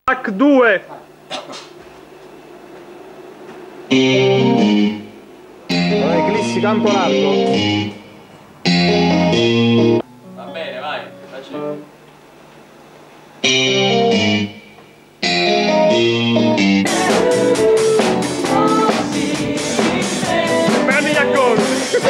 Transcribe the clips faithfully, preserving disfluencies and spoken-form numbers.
Hack due. Eclissi campo largo. Va bene, vai, facci. Prendi gli accordi.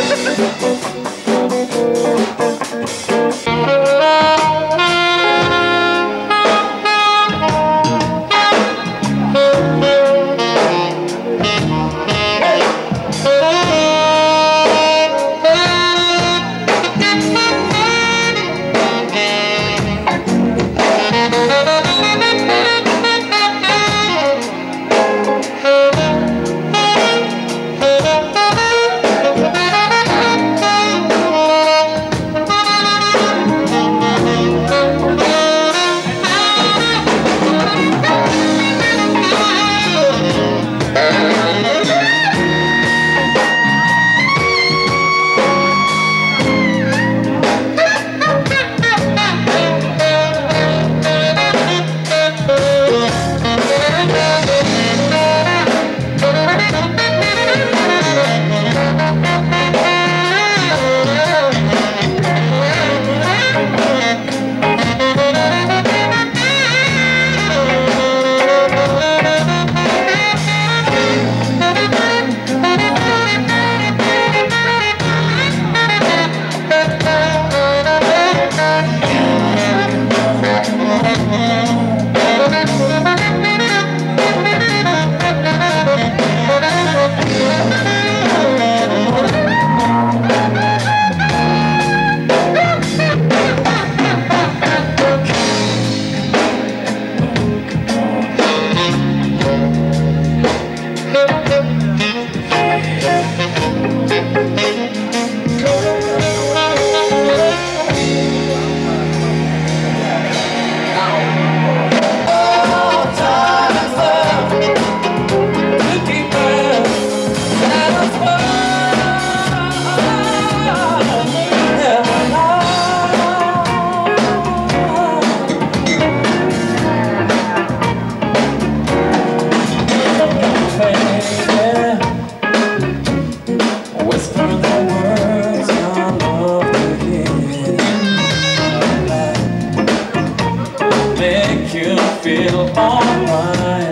Feel alright,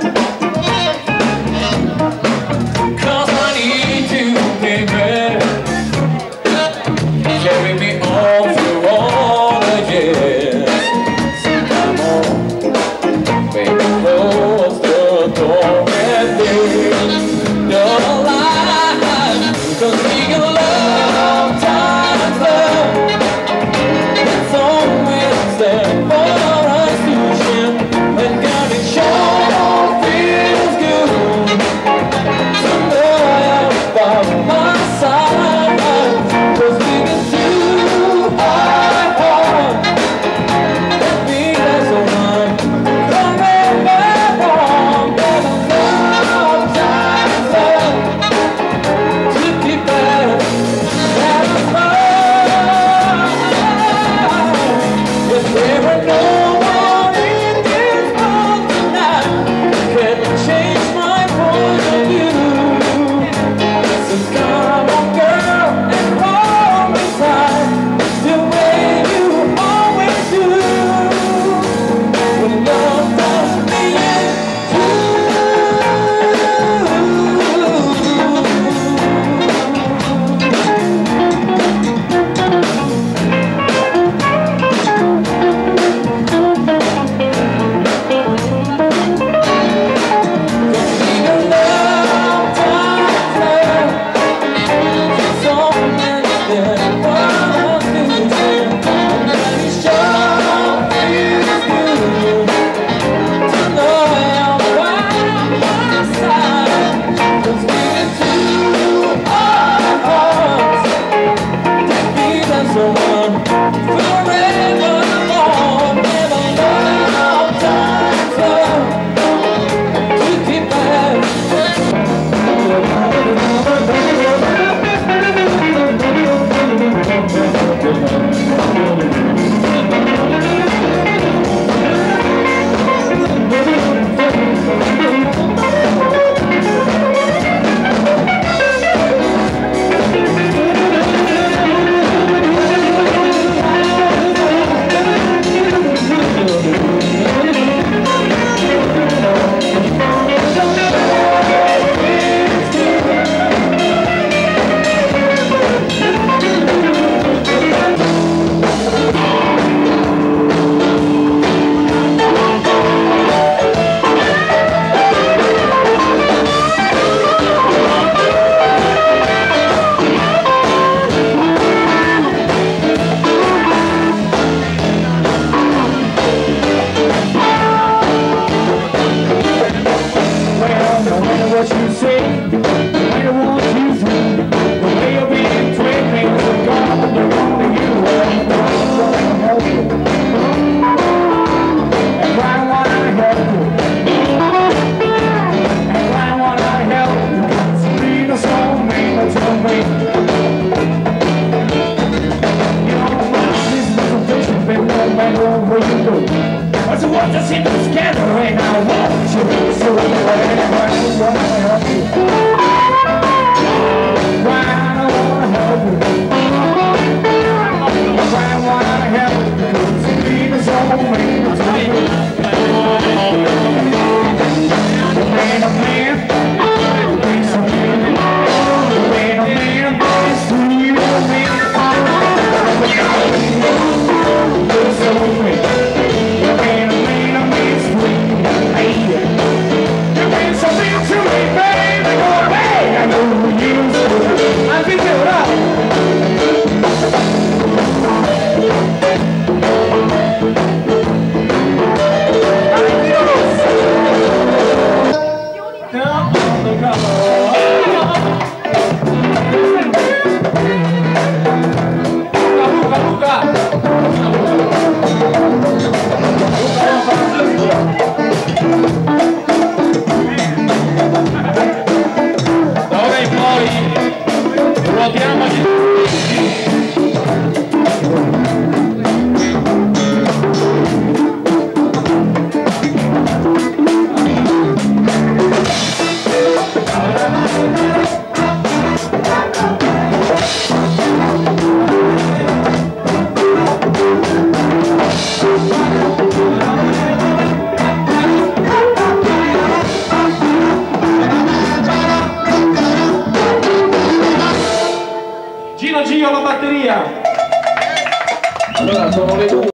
'cause I need you, baby. Carry me on through all the years. Come on, baby, close the door and leave the light, 'cause we can love times love. It's always there for us to share. And God is sure. dancing together and I want you. So why I wanna help you? Why I wanna help you? Why I wanna help you? Because you need us all, man. It's like a man, a man. He's a man. A man, a man. He's a man. He's a man. Gino Gio la batteria. Allora sono le due.